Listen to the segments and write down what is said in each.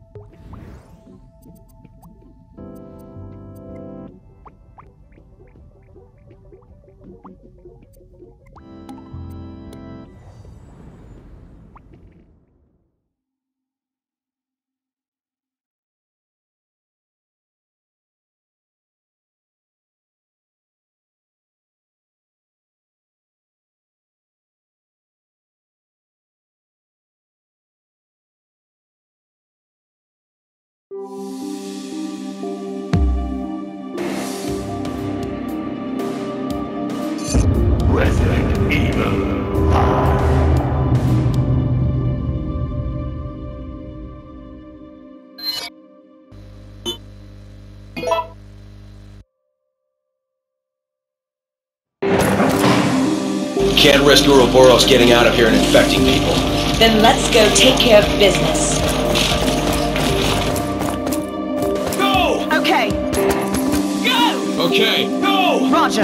Resident Evil. Can't risk Ouroboros getting out of here and infecting people. Then let's go take care of business. Go! Okay. Go! Okay, go! Roger.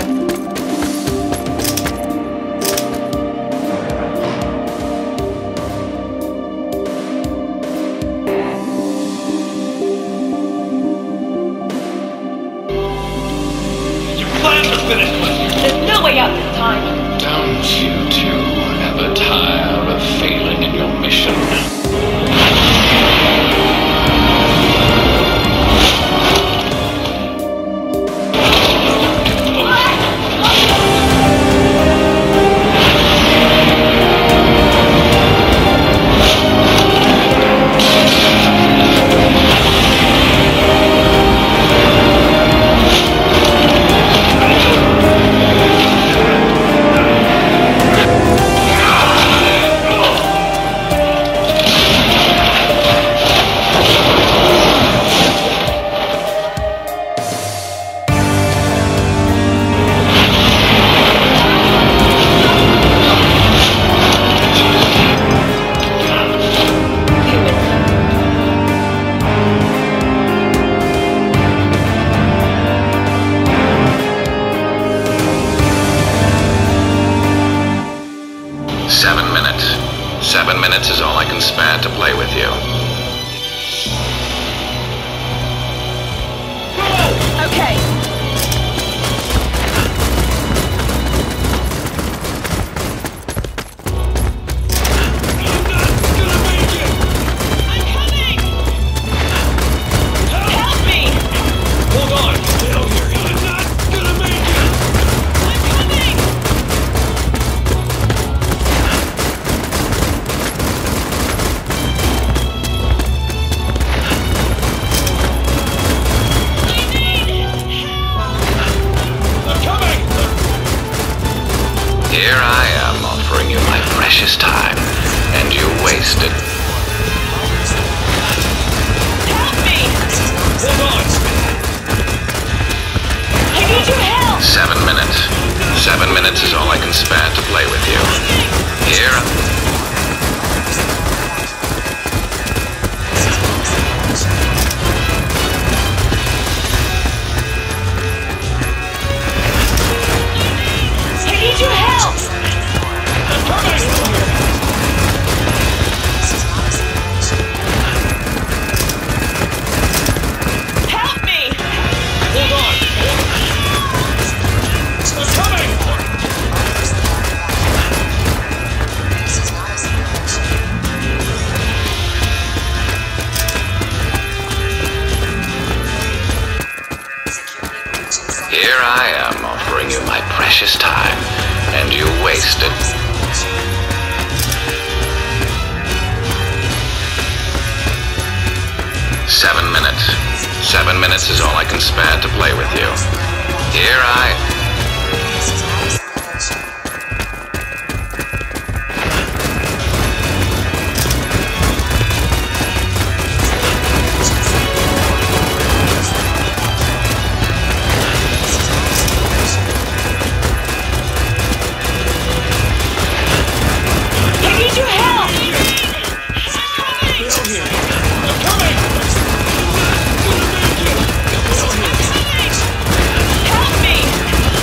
You plan to finish this! There's no way out this time. Don't you two ever tire of failing in your mission? Seven minutes is all I can spare to play with you. Okay. Here I am offering you my precious time, and you waste it. Help me! Hold on! I need your help! 7 minutes. 7 minutes is all I can spare to play with you. Here. I need your help! I'm coming! Help me! Hold on! I'm coming! Here I am offering you my precious time, and you waste it. Seven minutes. 7 minutes is all I can spare to play with you. Here I... I need your help! I'm coming! Help me!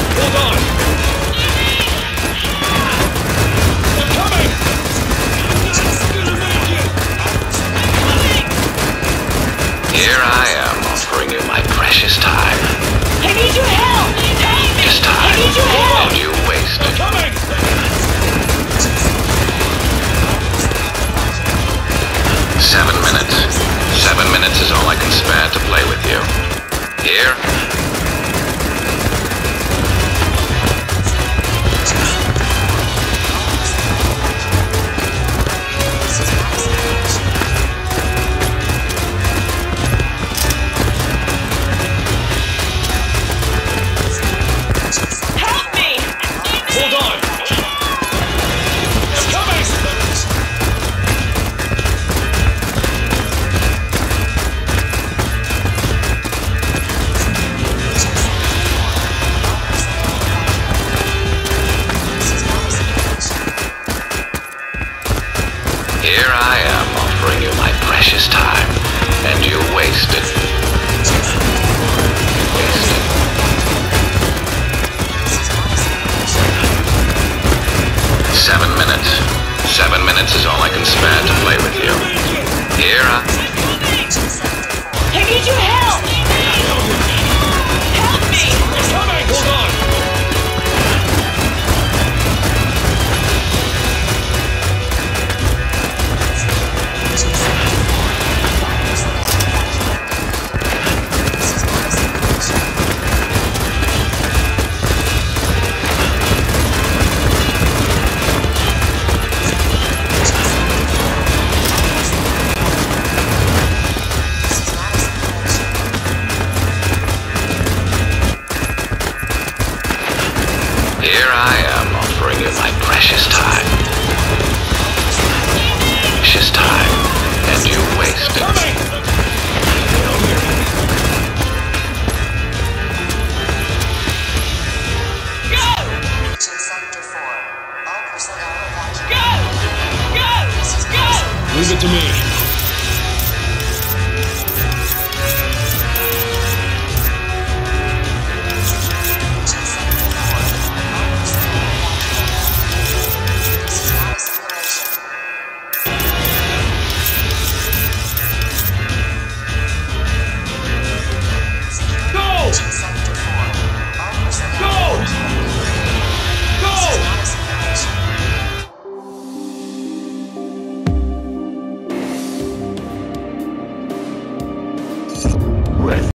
Leave it to me.